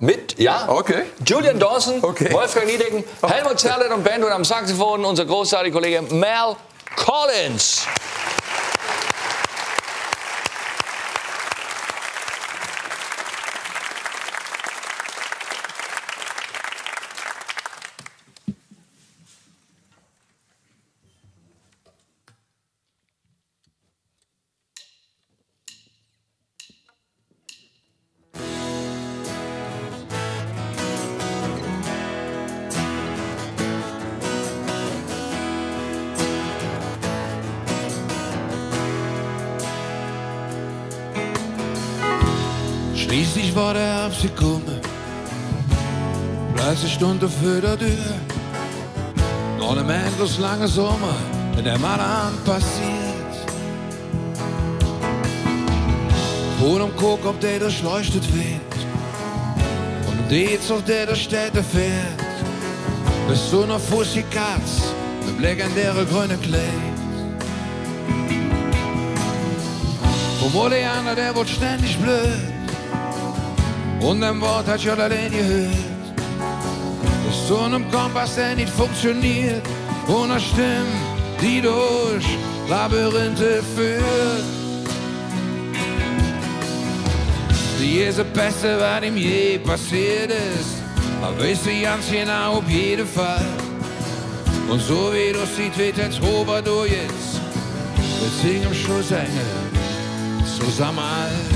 Mit, ja. Okay. Julian Dawson, Okay. Wolfgang Niedecken, Helmut Zerlett und Band und am Saxophon unser großartiger Kollege Mel Collins. Schließlich war der Herbst gekommen, plötzlich stund er vor der Tür. Nach einem endlos langen Sommer, in der Mann passiert. Vor dem Guck, ob der durchleuchtet wird, und die auf der der Städte fährt. Bis zu einer Fussi-Katz, mit legendäre grüne Kleid. Vom Oleander, der wird ständig blöd. Und ein Wort hat schon allein gehört. Bis zu einem Kompass, der nicht funktioniert. Und eine Stimme, die durch Labyrinthe führt. Die ist das Beste, was ihm je passiert ist. Aber weiß sie ganz genau auf jeden Fall. Und so wie du siehst, wird jetzt Robert durch jetzt. Wir singen am Schluss Engel zusammen alt.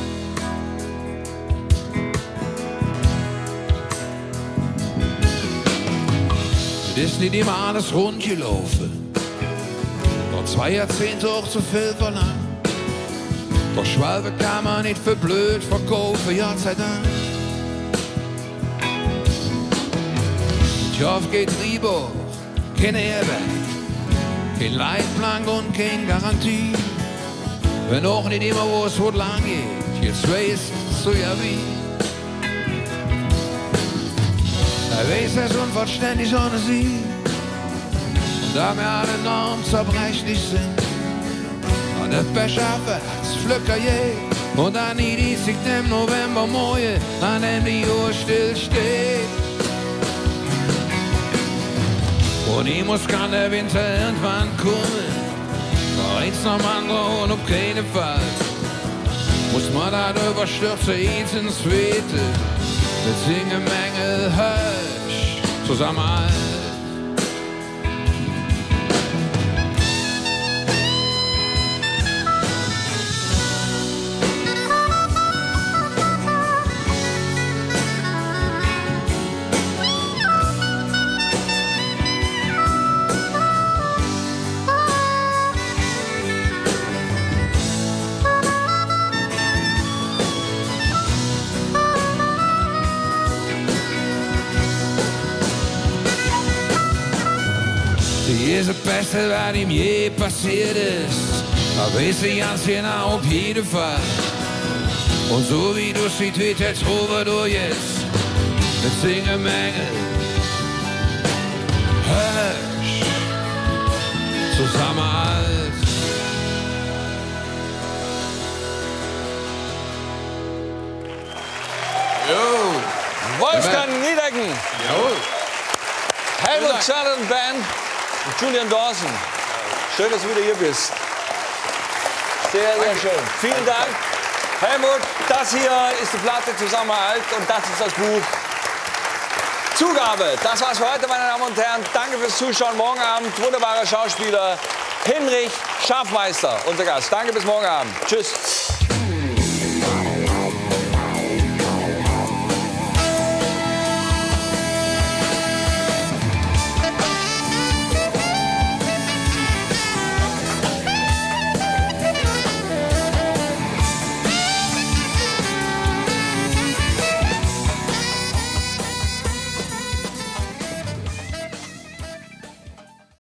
Es ist nicht immer alles rund gelaufen. Noch 2 Jahrzehnte auch zu viel verlangt. Doch Schwalbe kann man nicht für blöd verkaufen, ja sei Dank. Job geht Riebuch, kein Airbag, kein Leitplank und kein Garantie. Wenn auch nicht immer wo es gut lang geht, jetzt weißt du ja wie. Er weiß, er ist unverständlich ohne sie. Und da wir alle enorm zerbrechlich sind. Und der Becher wird's flücker je. Und an die sich im November Moje, an dem die Uhr still steht. Und ich muss kann der Winter irgendwann kommen. Doch eins noch am anderen und auf keinen Fall. Muss man da überstürzen, eins ins Zweite. Wir singen Menge Hösch zusammen alt. Die ist das Beste, was ihm je passiert ist. Da weiß ich ganz genau auf jeden Fall. Und so wie du siehst, wird jetzt Robert durch jetzt. Wir singen Menge Hösch zusammen alt. Jo. Wolfgang Niedecken. Jawohl. Helmut Zerlett und Band. Und Julian Dawson. Schön, dass du wieder hier bist. Sehr, sehr schön. Vielen Dank. Helmut, das hier ist die Platte Zusammenhalt und das ist das Buch Zugabe. Das war's für heute, meine Damen und Herren. Danke fürs Zuschauen. Morgen Abend wunderbarer Schauspieler Hinrich Schafmeister, unser Gast. Danke, bis morgen Abend. Tschüss.